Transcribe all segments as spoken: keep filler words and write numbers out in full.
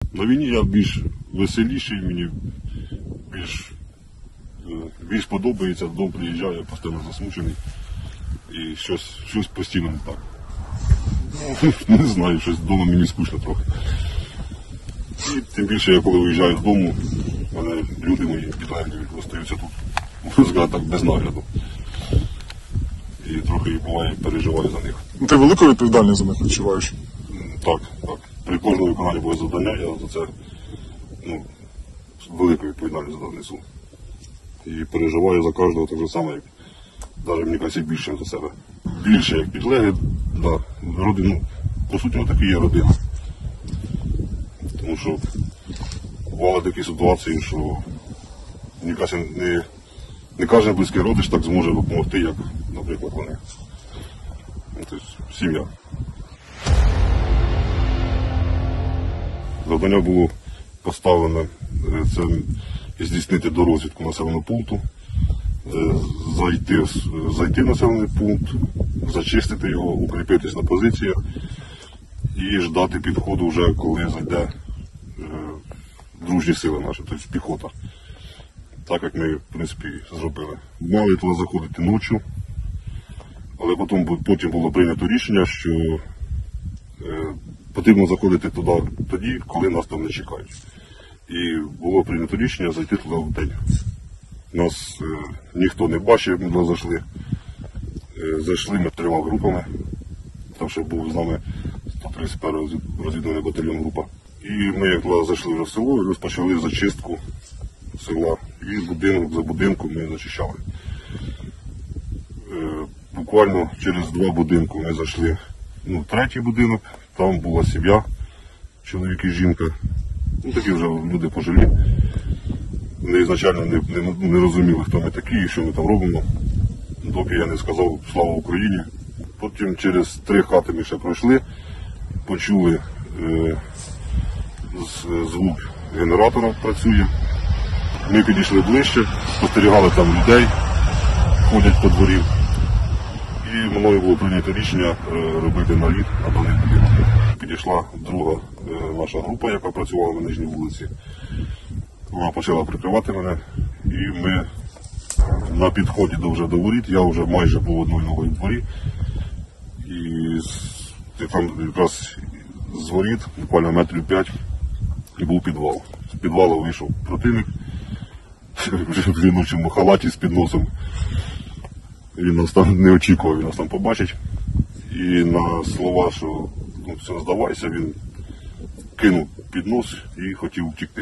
На війні я більш веселіший, мені більш, більш подобається, додому приїжджаю, я постійно засмучений і щось, щось постійно не так. Ну, не знаю, щось вдома мені скучно трохи. І тим більше, я коли виїжджаю з дому, мене люди мої підлеглі остаються тут, можна сказати так, без нагляду. І трохи буває переживаю за них. Ти велику відповідальність за них відчуваєш? Так, так. При кожному виконанні буде завдання, я за це ну, велику відповідальність несу. І переживаю за кожного так же саме, як навіть мені кажеться більше за себе. Більше як підлеги, да, родину. По суті, такі є родина. Тому що бували такі ситуації, що мені кажеться, не, не кожен близький родич так зможе допомогти, як, наприклад, вони. Тобто сім'я. Завдання було поставлене це здійснити дорозвідку населеного пункту, зайти, зайти в населений пункт, зачистити його, укріпитись на позиціях і ждати підходу вже, коли зайде дружні сили наші, тобто піхота. Так як ми, в принципі, зробили. Мали туди заходити ночі, але потім, потім було прийнято рішення, що е, потрібно заходити туди тоді, коли нас там не чекають. І було прийнято рішення зайти туди в день. Нас е, ніхто не бачив, ми туди зайшли. Е, зайшли ми трьома групами, там ще був з нами сто тридцять перший розвідувальний батальйон група. І ми як туди зайшли вже в село і розпочали зачистку села. І будинок за будинком ми зачищали. Е, буквально через два будинки ми зайшли ну, в третій будинок, там була сім'я, чоловік і жінка. Ну, такі вже люди пожилі. Вони ізначально не, не, не розуміли, хто ми такі і що ми там робимо. Доки я не сказав «Слава Україні». Потім через три хати ми ще пройшли, почули е, звук генератора працює. Ми підійшли ближче, спостерігали там людей, ходять по дворі. І мною було прийнято рішення робити наліт на даний будинок. Підійшла друга наша група, яка працювала на нижній вулиці. Вона почала прикривати мене. І ми на підході до, вже до воріт, я вже майже був одною ногою в дворі. І там якраз з воріт, буквально метрів п'ять, і був підвал. З підвалу вийшов противник. Вже в жіночому халаті з підносом. Він нас там не очікував, він нас там побачить. І на слова, що ну, все, здавайся, він кинув піднос і хотів втікти.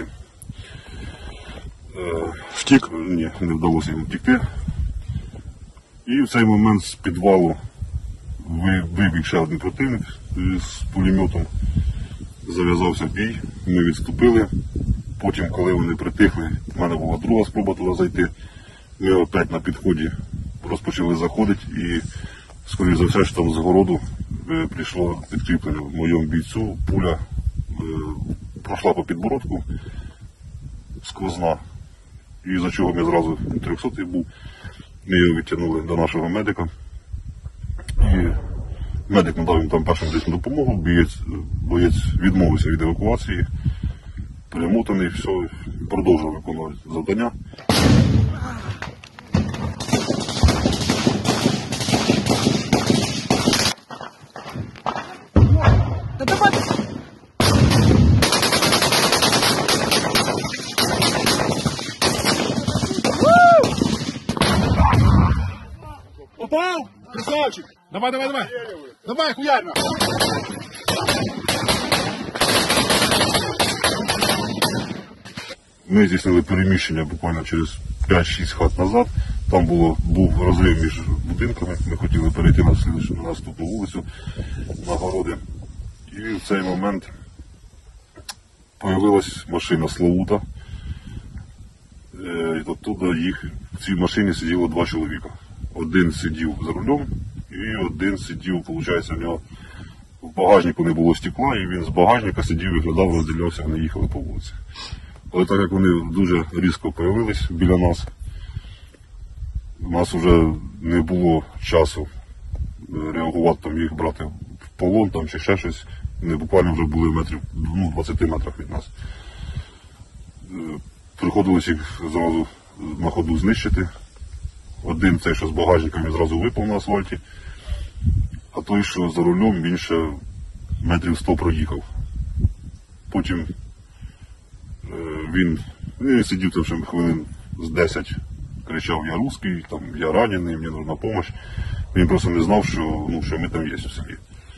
Втік? Ні, не вдалося йому втікти. І в цей момент з підвалу вибіг ще один противник з пулеметом. Зав'язався бій, ми відступили. Потім, коли вони притихли, в мене була друга спроба туди зайти. Ми опять на підході розпочали заходити і, скоріше за все, що там з городу е, прийшло підкріплення в моєму бійцю. Пуля е, пройшла по підбородку, сквозна. І за чого ми зразу трьохсотий був. Ми його відтягнули до нашого медика. І медик надав їм там першу медичну допомогу, боєць, боєць відмовився від евакуації. Перемотаний, все, продовжував виконувати завдання. Попал? Красавчик! Давай, давай, давай! Давай, хуярно! Ми здійснили переміщення буквально через п'ять-шість хат назад. Там було, був розрив між будинками. Ми хотіли перейти на, на наступну вулицю, на городи. І в цей момент з'явилась машина Славута. І оттуда їх, в цій машині сиділо два чоловіка. Один сидів за рулем і один сидів, виходить, у нього в багажнику не було стекла, і він з багажника сидів, виглядав, розділявся, вони їхали по вулиці. Але так як вони дуже різко з'явились біля нас, у нас вже не було часу реагувати, там, їх брати в полон там, чи ще щось. Вони буквально вже були метрів, ну, двадцяти метрах від нас. Приходилось їх зразу на ходу знищити. Один цей, що з багажником, він зразу випав на асфальті, а той, що за рулем, він ще метрів сто проїхав. Потім е, він, він сидів там ще хвилин з десять, кричав: я русський, там, я ранений, мені потрібна допомога. Він просто не знав, що, ну, що ми там є у селі.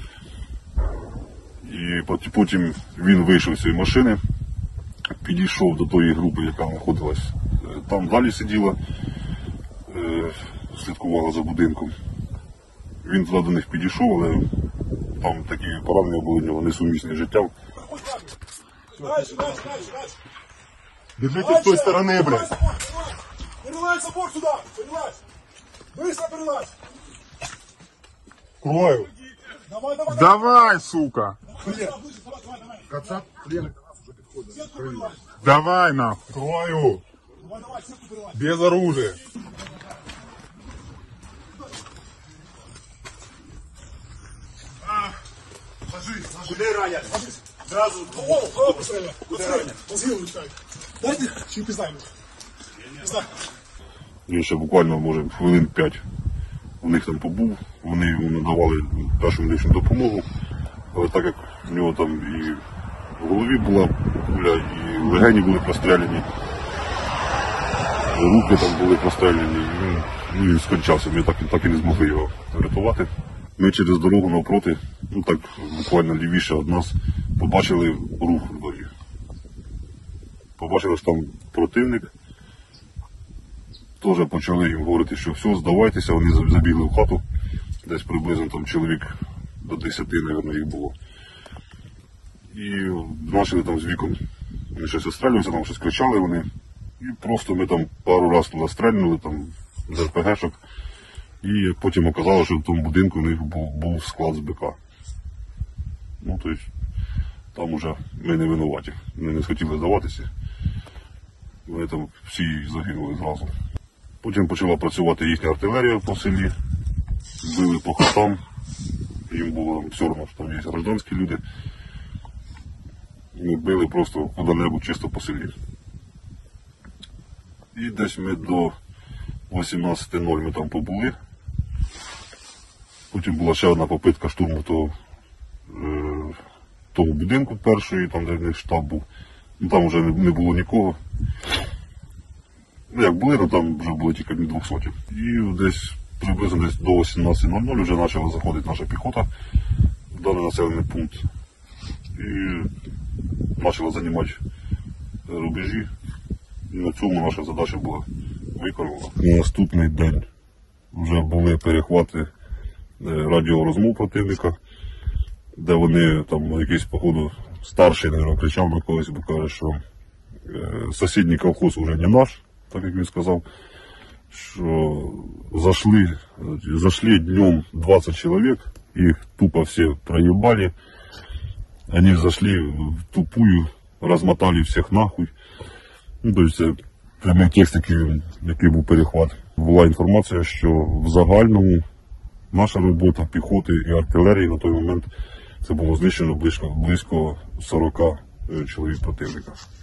І потім він вийшов з цієї машини, підійшов до тої групи, яка знаходилась там, далі сиділа, е, слідкувала за будинком. Він туди до них підійшов, але там такі поранення були в нього несумісні з життям. Держите с той стороны, блядь. Перелазь забор сюда! Перелазь! Быстро перелазь! Крою. Давай, давай, давай! Давай, сука! Давай, давай, давай! Кацап, пленных до нас уже подходит. Сетку перелазь! Давай, нахуй! Крою. Давай, давай, сетку перелазь! Без оружия. Ложись, ложись! Куда ранят? Ложись! Сразу! О, о, постреляй! Куда ранят? Мозги улетают! Дайте, чуть пиздай мне! Пиздай! Він ще буквально, може, хвилин п'ять у них там побув, вони йому надавали першу медичну допомогу, але так як в нього там і в голові була куля, і легені були простріляні, руки там були простріляні, і він, ну, він скончався, ми так, так і не змогли його врятувати. Ми через дорогу навпроти, ну так буквально лівіше від нас, побачили рух в дворі. Побачили, що там противник. Теж почали їм говорити, що все, здавайтеся, вони забігли в хату, десь приблизно там чоловік до десяти, мабуть, їх було. І почали там з віком, вони щось острелювалися, там щось кричали вони. І просто ми там пару разів туди стрельнули, там з РПГшок. І потім оказалося, що в тому будинку у них був, був склад з БК. Ну, тобто, там уже ми не винуваті, ми не схотіли здаватися. Вони там всі загинули зразу. Потім почала працювати їхня артилерія по селі, били по хатам, їм було все одно, що там є гражданські люди. Ми били просто куди-небудь чисто по селі. І десь ми до вісімнадцяти нуль ми там побули. Потім була ще одна попитка штурму того, е, того будинку першої, там де в них штаб був. Ну, там вже не, не було нікого. Ну, як були, то там вже було тільки двохсоті. І десь приблизно десь до вісімнадцяти нуль нуль вже почала заходити наша піхота в даний населений пункт. І почала займати рубежі. І на цьому наша задача була виконана. На наступний день вже були перехвати радіорозмов противника, де вони там якийсь, походу, старший, не кричав на когось, бо каже, що сусідній колхоз вже не наш, так як він сказав, що зашли, зашли днем двадцать человек, их тупо все проебали, они зашли в тупую, размотали всех нахуй. Ну, тобто це прямий текст, який, який був перехват. Була інформація, що в загальному наша робота піхоти і артилерії на той момент це було знищено близько, близько сорока чоловік противника.